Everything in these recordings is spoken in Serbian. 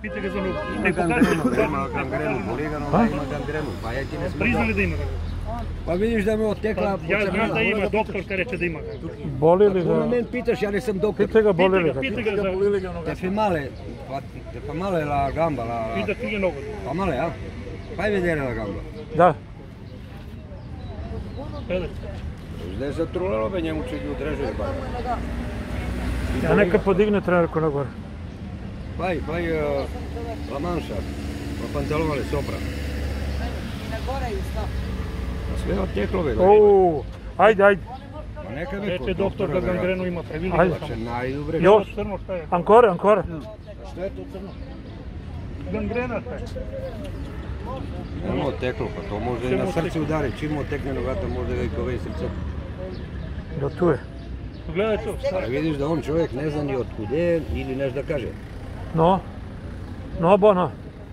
pitaj ga za nogu. Ima gangrenu, boli ga noga, ima gangrenu, pa ja ti ne smem. Priznali da ima. Pa vidiš da me otekla Ja znam da ima, doktorka reče da ima. Boli li Ako ga? na men pitaš, ja nisam doktor. Pitaj ga boli li ga? Pitaj ga za... Te fa male la gamba, Pita ti je nogu. fa male, a? Fai vedere la gamba. Da. Gdje se trulalo be njemu će ljudi reže ba. Ja neka podigne trenerku na gore. Fai la mancia, la pantalone sopra. Sve oteklo be. Ajde. Ma neka mi Reče doktor da gangrenu ima previli. Najdobre. Još. Crno šta je? Ancora. Šta je to crno? Gangrena šta je? Nemo oteklo, pa to može i na srce udari. Čim otekne nogata može da i kove srce. Do tu je. Gledaj to. A vidiš da on čovjek ne zna ni otkud je ili nešto da kaže. No. No.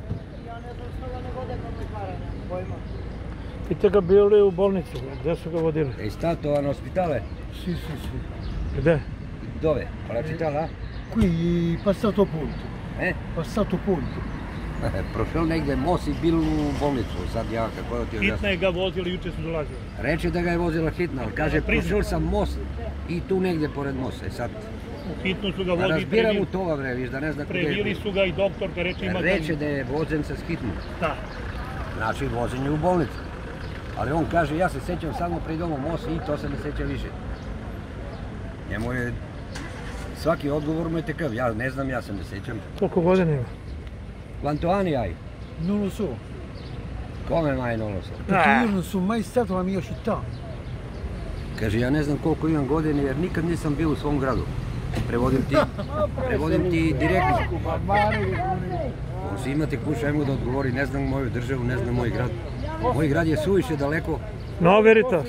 Pite ga bili u bolnicu, gdje su ga vodili? È stato all'ospedale? Sì. Gdje? Dove? Alla città là? Qui passato punto. Passato punto. Prošel negdje most i bil u bolnicu, sad ja kako da ti Hitna objasnim. je ga vozila, juče su dolazili. Reče da ga je vozila hitna, ali kaže prošel sam most i tu negdje pored mosta. I sad U hitnu su ga vozili razbiram u toga bre, viš da ne zna kuda je. Previli su ga i doktorka reče ima... Reče da je vozen sa hitnom. Da. Znači vozen je u bolnicu. Ali on kaže ja se sjećam samo pred domom most i to se ne sjeća više. Njemu je svaki odgovor mu je takav, ja ne znam, ja se ne sjećam. Koliko godina ima? Quanto anni hai? Non lo so, Come mai non lo so? perché io non sono mai stato nella mia città. Kaže, ja ne znam koliko imam godine jer nikad nisam bio u svom gradu. Prevodim ti direktno. On si imate kušaj mu da odgovori, ne znam moju državu, ne znam moj grad. Moj grad je suviše daleko. No verità.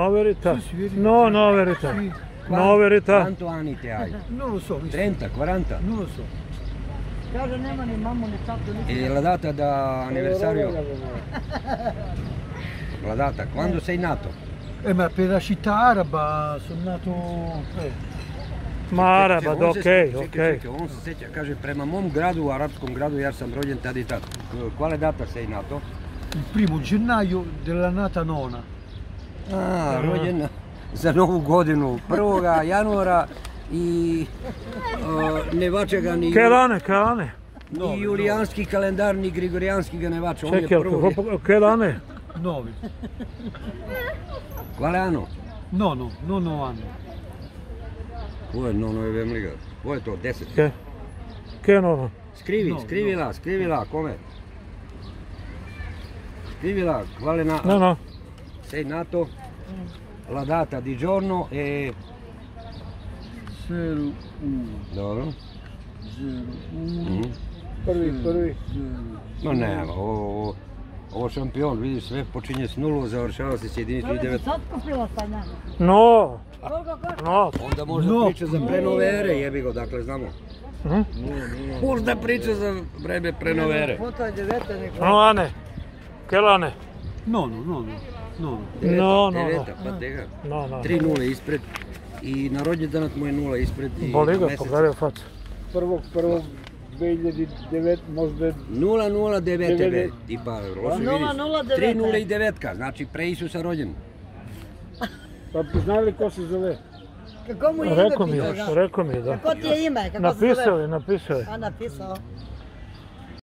Quanto anni te hai? Non lo so, 30, 40? non lo so. Kaže nema ni mamu ni tatu ni... E la data da anniversario? La data, quando sei nato? Ma per la città araba sono nato... Ma araba, da okej. On se sjeća, kaže, prema mom gradu, arapskom gradu, ja sam rođen tad i tad. Quale data sei nato? Il 1 gennaio dell'annata nona. Rođen za novu godinu, 1. januara i ne vače ga ni Kelane. julijanski kalendar, ni grigorijanski ga ne vače. Čekaj, kelane? 9. Quale anno? Nono anno. Ovo je nono je vemliga. Ovo je to, 10. Che nono? Scrivila, come? Scrivila, quale na... No. Sei nato, la data di giorno e... 01. Dobro. 01. Prvi. No nema, ovo šampion, vidiš, sve počinje s nulu, završava se s jedinicu i 9. Sad kupila stanja. No. Onda možda priča za prenovere, jebi go, dakle znamo. Možda priča za vreme prenovere. Foto je 9. No, Ane. Kelane. Nono. Deveta, pa tega. No. 3 nule ispred i na rođendanat mu je nula ispred i Boli ga, mesec. pogledaj u facu. 1.1.2009 možda... 009 be, tipa, loše vidiš. 009. 3 nule i devetka, znači pre Isusa rođen. Pa znali ko se zove? Kako mu je ime Rekao mi je, da. Kako ti je ime? Kako se zove? Napisao je. A napisao.